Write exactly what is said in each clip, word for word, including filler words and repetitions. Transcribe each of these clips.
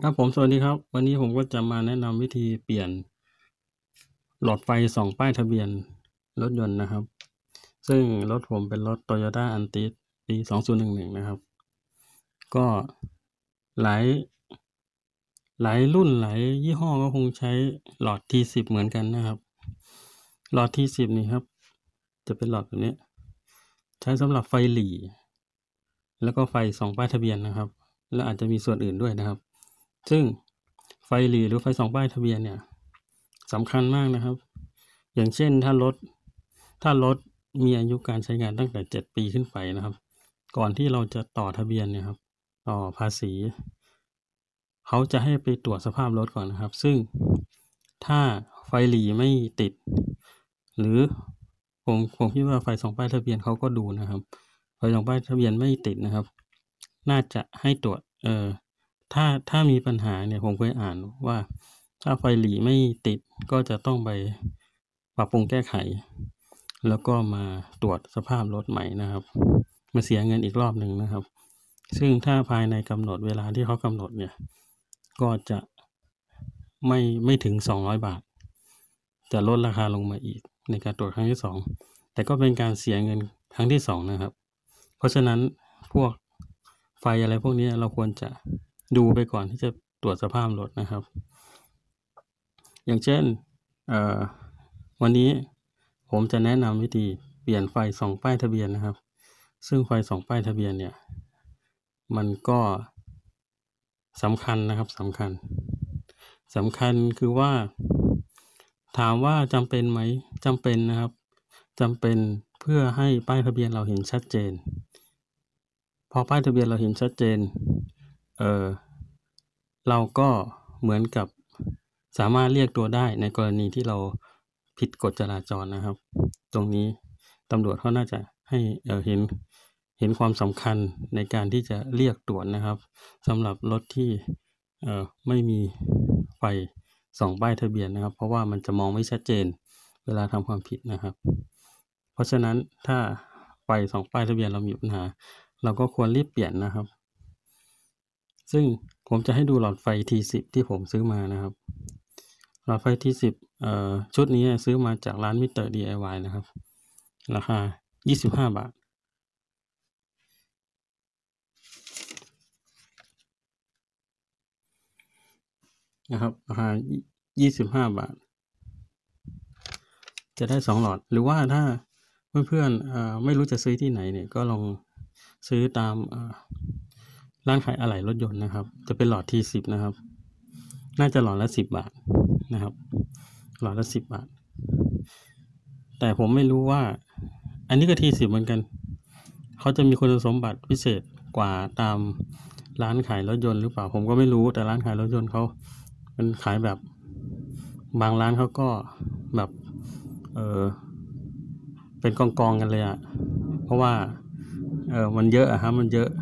ครับผมสวัสดีครับวันนี้ผมก็จะมาแนะนำวิธีเปลี่ยนหลอดไฟส่องป้ายทะเบียนรถยนต์นะครับซึ่งรถผมเป็นรถ Toyota Altis ปีสองพันสิบเอ็ดนะครับก็หลายหลายรุ่นหลายยี่ห้อก็คงใช้หลอด ที สิบ เหมือนกันนะครับหลอด ที สิบ นี่ครับจะเป็นหลอดแบบนี้ใช้สำหรับไฟหรี่แล้วก็ไฟส่องป้ายทะเบียนนะครับและอาจจะมีส่วนอื่นด้วยนะครับซึ่งไฟหรี่หรือไฟส่องป้ายทะเบียนเนี่ยสำคัญมากนะครับอย่างเช่นถ้ารถถ้ารถมีอายุการใช้งานตั้งแต่เจ็ดปีขึ้นไปนะครับก่อนที่เราจะต่อทะเบียนเนี่ยครับต่อภาษีเขาจะให้ไปตรวจสภาพรถก่อนนะครับซึ่งถ้าไฟหรี่ไม่ติดหรือผมผมคิดว่าไฟส่องป้ายทะเบียนเขาก็ดูนะครับไฟส่องป้ายทะเบียนไม่ติดนะครับน่าจะให้ตรวจเอ่อถ้าถ้ามีปัญหาเนี่ยผมเคยอ่านว่าถ้าไฟหรี่ไม่ติดก็จะต้องไปปรับปรุงแก้ไขแล้วก็มาตรวจสภาพรถใหม่นะครับมาเสียเงินอีกรอบหนึ่งนะครับซึ่งถ้าภายในกำหนดเวลาที่เขากำหนดเนี่ยก็จะไม่ไม่ถึงสองร้อยบาทจะลดราคาลงมาอีกในการตรวจครั้งที่สองแต่ก็เป็นการเสียเงินครั้งที่สองนะครับเพราะฉะนั้นพวกไฟอะไรพวกนี้เราควรจะดูไปก่อนที่จะตรวจสภาพรถนะครับอย่างเช่นเอ่อวันนี้ผมจะแนะนำวิธีเปลี่ยนไฟส่องป้ายทะเบียนนะครับซึ่งไฟส่องป้ายทะเบียนเนี่ยมันก็สำคัญนะครับสำคัญสำคัญคือว่าถามว่าจำเป็นไหมจำเป็นนะครับจำเป็นเพื่อให้ป้ายทะเบียนเราเห็นชัดเจนพอป้ายทะเบียนเราเห็นชัดเจนเออเราก็เหมือนกับสามารถเรียกตัวได้ในกรณีที่เราผิดกฎจราจรนะครับตรงนี้ตำรวจเขาน่าจะให้เอ่อเห็นเห็นความสำคัญในการที่จะเรียกตรวจนะครับสำหรับรถที่เอ่อไม่มีไฟส่องป้ายทะเบียนนะครับเพราะว่ามันจะมองไม่ชัดเจนเวลาทำความผิดนะครับเพราะฉะนั้นถ้าไฟส่องป้ายทะเบียนเรามีปัญหาเราก็ควรรีบเปลี่ยนนะครับซึ่งผมจะให้ดูหลอดไฟ ที สิบ ที่ผมซื้อมานะครับหลอดไฟ ที สิบ เอ่อชุดนี้ซื้อมาจากร้านมิสเตอร์ ดี ไอ วาย นะครับราคายี่สิบห้าบาทนะครับราคายี่สิบห้าบาทจะได้สองหลอดหรือว่าถ้าเพื่อนๆเอ่อไม่รู้จะซื้อที่ไหนเนี่ยก็ลองซื้อตามเอ่อร้านขายอะไหล่รถยนต์นะครับจะเป็นหลอด ที สิบ นะครับน่าจะหลอดละสิบบาทนะครับหลอดละสิบบาทแต่ผมไม่รู้ว่าอันนี้ก็ ที สิบ เหมือนกันเขาจะมีคุณสมบัติพิเศษกว่าตามร้านขายรถยนต์หรือเปล่าผมก็ไม่รู้แต่ร้านขายรถยนต์เขาเป็นขายแบบบางร้านเขาก็แบบเออเป็นกองๆกันเลยอะเพราะว่าเออมันเยอะอะครับมันเยอะ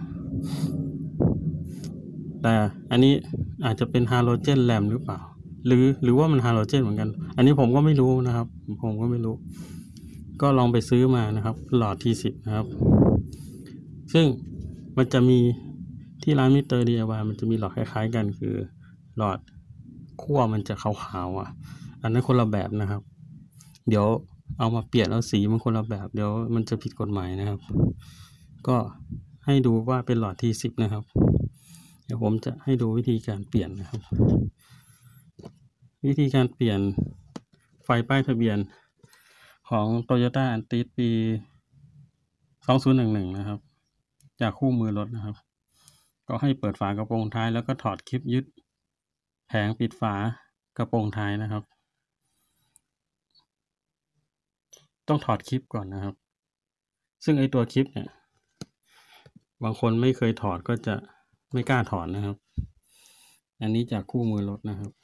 แต่อันนี้อาจจะเป็นฮาโลเจนแรมหรือเปล่าหรือหรือว่ามันฮาโลเจนเหมือนกันอันนี้ผมก็ไม่รู้นะครับผมก็ไม่รู้ก็ลองไปซื้อมานะครับหลอด ที สิบ นะครับซึ่งมันจะมีที่ร้านมิสเตอร์ ดี ไอ วาย มันจะมีหลอดคล้ายๆกันคือหลอดขั้วมันจะขาวๆอ่ะอันนั้นคนละแบบนะครับเดี๋ยวเอามาเปลี่ยนแล้วสีมันคนละแบบเดี๋ยวมันจะผิดกฎหมายนะครับก็ให้ดูว่าเป็นหลอด ที สิบ นะครับเดี๋ยวผมจะให้ดูวิธีการเปลี่ยนนะครับวิธีการเปลี่ยนไฟป้ายทะเบียนของ Toyota Altis ปีสองพันสิบเอ็ดนะครับจากคู่มือรถนะครับก็ให้เปิดฝากระโปรงท้ายแล้วก็ถอดคลิปยึดแผงปิดฝากระโปรงท้ายนะครับต้องถอดคลิปก่อนนะครับซึ่งไอตัวคลิปเนี่ยบางคนไม่เคยถอดก็จะไม่กล้าถอดนะครับอันนี้จากคู่มือรถนะครับ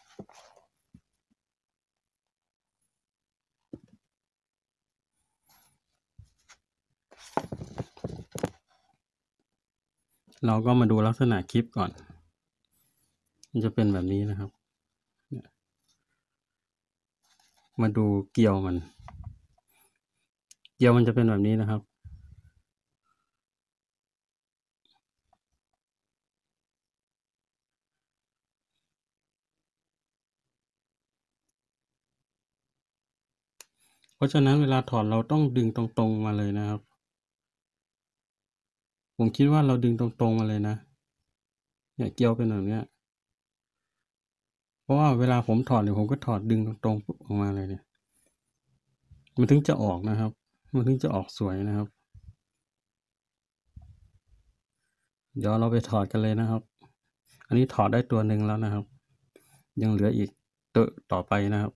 เราก็มาดูลักษณะคลิปก่อนมันจะเป็นแบบนี้นะครับมาดูเกลียวมันเกลียวมันจะเป็นแบบนี้นะครับเพราะฉะนั้นเวลาถอดเราต้องดึงตรงๆมาเลยนะครับผมคิดว่าเราดึงตรงๆมาเลยนะเนี่ยเกลียวเป็นแบบเนี้ยเพราะว่าเวลาผมถอดเนี่ยผมก็ถอดดึงตรงๆออกมาเลยเนี่ยมันถึงจะออกนะครับมันถึงจะออกสวยนะครับเดี๋ยวเราไปถอดกันเลยนะครับอันนี้ถอดได้ตัวหนึ่งแล้วนะครับยังเหลืออีกตัวต่อไปนะครับ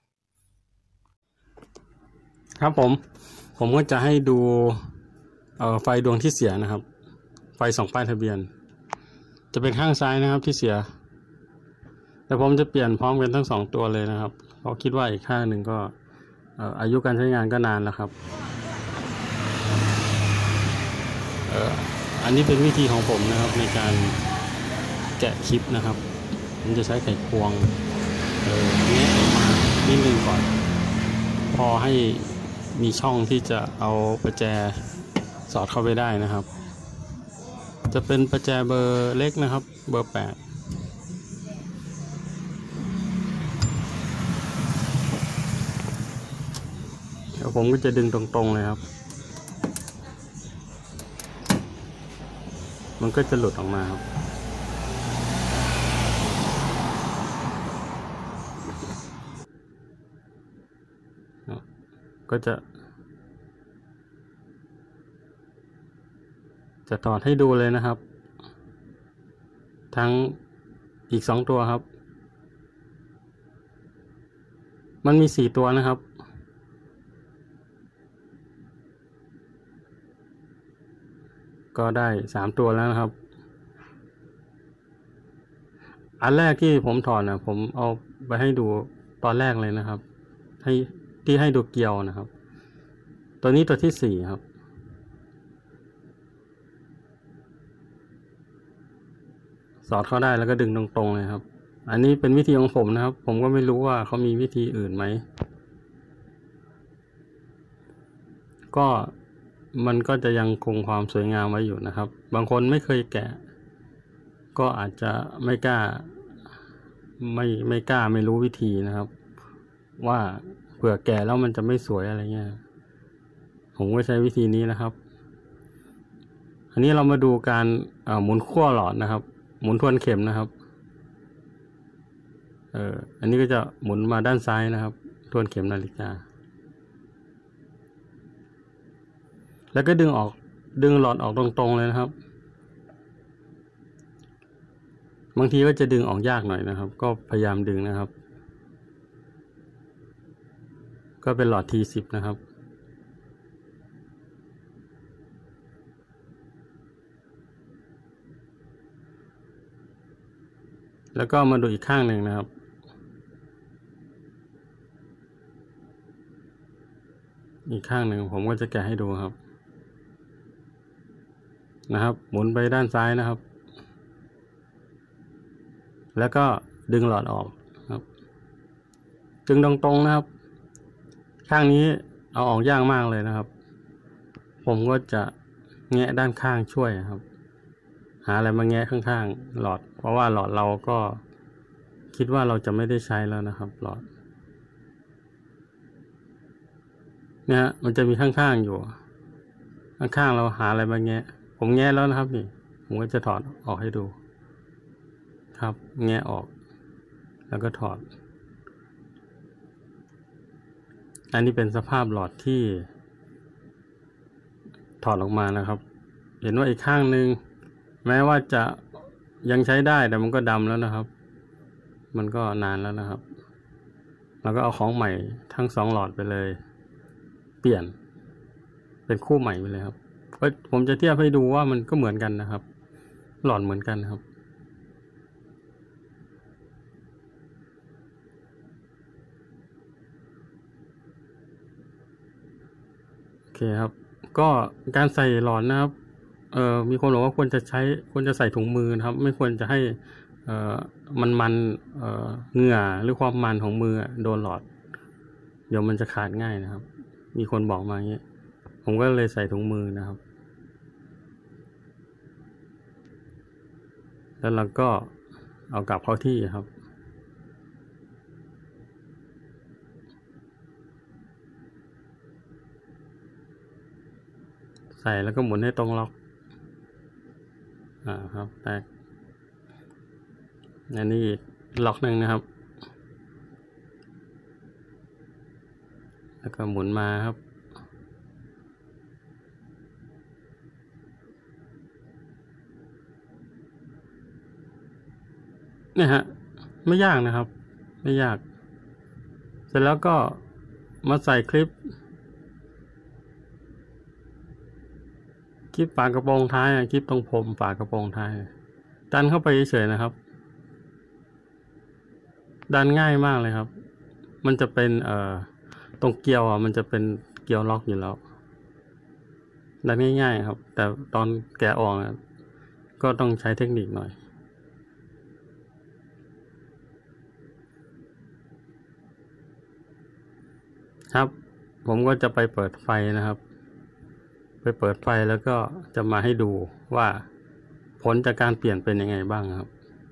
ครับผมผมก็จะให้ดูเอ่อไฟดวงที่เสียนะครับไฟสองป้ายทะเบียนจะเป็นข้างซ้ายนะครับที่เสียแต่ผมจะเปลี่ยนพร้อมกันทั้งสองตัวเลยนะครับเพราะคิดว่าอีกข้างหนึ่งก็เอ่ออายุการใช้งานก็นานแล้วครับเอ่ออันนี้เป็นวิธีของผมนะครับในการแกะคลิปนะครับผมจะใช้ไขควงเอ่อแงะออกมานิดนึงก่อนพอให้มีช่องที่จะเอาประแจสอดเข้าไปได้นะครับจะเป็นประแจเบอร์เล็กนะครับเบอร์แปดเดี๋ยวผมก็จะดึงตรงๆเลยครับมันก็จะหลุดออกมาครับก็จะจะถอดให้ดูเลยนะครับทั้งอีกสองตัวครับมันมีสี่ตัวนะครับก็ได้สามตัวแล้วนะครับอันแรกที่ผมถอดนะผมเอาไปให้ดูตอนแรกเลยนะครับให้ที่ให้ดูเกลียวนะครับตัวนี้ตัวที่สี่ครับสอดเข้าได้แล้วก็ดึงตรงๆเลยครับอันนี้เป็นวิธีของผมนะครับผมก็ไม่รู้ว่าเขามีวิธีอื่นไหมก็มันก็จะยังคงความสวยงามไว้อยู่นะครับบางคนไม่เคยแกะก็อาจจะไม่กล้าไม่ไม่กล้าไม่รู้วิธีนะครับว่าเผื่อแกะแล้วมันจะไม่สวยอะไรเงี้ยผมก็ใช้วิธีนี้นะครับอันนี้เรามาดูการหมุนขั้วหลอดนะครับหมุนทวนเข็มนะครับเอ่ออันนี้ก็จะหมุนมาด้านซ้ายนะครับทวนเข็มนาฬิกาแล้วก็ดึงออกดึงหลอดออกตรงๆเลยนะครับบางทีก็จะดึงออกยากหน่อยนะครับก็พยายามดึงนะครับก็เป็นหลอด ที สิบ นะครับแล้วก็มาดูอีกข้างหนึ่งนะครับอีกข้างหนึ่งผมก็จะแกะให้ดูครับนะครับหมุนไปด้านซ้ายนะครับแล้วก็ดึงหลอดออกครับดึงตรงๆนะครับข้างนี้เอาออกยากมากเลยนะครับผมก็จะแงะด้านข้างช่วยครับหาอะไรมาแงะข้างๆหลอดเพราะว่าหลอดเราก็คิดว่าเราจะไม่ได้ใช้แล้วนะครับหลอดเนี่ยมันจะมีข้างๆอยู่ข้างๆเราหาอะไรมาแงะผมแงะแล้วนะครับนี่ผมก็จะถอดออกให้ดูครับแงะออกแล้วก็ถอดอันนี้เป็นสภาพหลอดที่ถอดออกมานะครับเห็นว่าอีกข้างหนึ่งแม้ว่าจะยังใช้ได้แต่มันก็ดำแล้วนะครับมันก็นานแล้วนะครับเราก็เอาของใหม่ทั้งสองหลอดไปเลยเปลี่ยนเป็นคู่ใหม่ไปเลยครับก็ผมจะเทียบให้ดูว่ามันก็เหมือนกันนะครับหลอดเหมือนกันครับโอเคครับก็การใส่หลอดนะครับเอ่อมีคนบอกว่าควรจะใช้ควรจะใส่ถุงมือนะครับไม่ควรจะให้เอ่อมันมันเอ่อเหงื่อหรือความมันของมือโดนหลอดเดี๋ยวมันจะขาดง่ายนะครับมีคนบอกมาอย่างนี้ผมก็เลยใส่ถุงมือนะครับแล้วเราก็เอากลับเข้าที่ครับส่แล้วก็หมุนให้ตรงล็อกอ่าครับแตกอันนี้อีกล็อกหนึ่งนะครับแล้วก็หมุนมาครับเนี่ยฮะไม่ยากนะครับไม่ยากเสร็จแล้วก็มาใส่คลิปคลิปฝากระโปรงท้ายคลิปตรงผมฝากระโปรงท้ายดันเข้าไปเฉยๆนะครับดันง่ายมากเลยครับมันจะเป็นเอ่อตรงเกลียวอ่ะมันจะเป็นเกลียวล็อกอยู่แล้วดันง่ายๆครับแต่ตอนแกะออกก็ต้องใช้เทคนิคหน่อยครับผมก็จะไปเปิดไฟนะครับไปเปิดไฟแล้วก็จะมาให้ดูว่าผลจากการเปลี่ยนเป็นยังไงบ้างครับ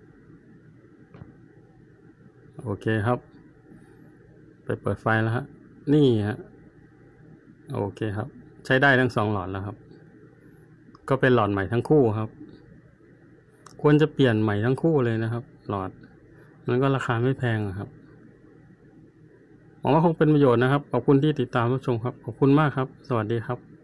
โอเคครับไปเปิดไฟแล้วฮะนี่ฮะโอเคครับใช้ได้ทั้งสองหลอดแล้วครับก็เป็นหลอดใหม่ทั้งคู่ครับควรจะเปลี่ยนใหม่ทั้งคู่เลยนะครับหลอดมันก็ราคาไม่แพงครับหวังว่าคงเป็นประโยชน์นะครับขอบคุณที่ติดตามรับชมครับขอบคุณมากครับสวัสดีครับ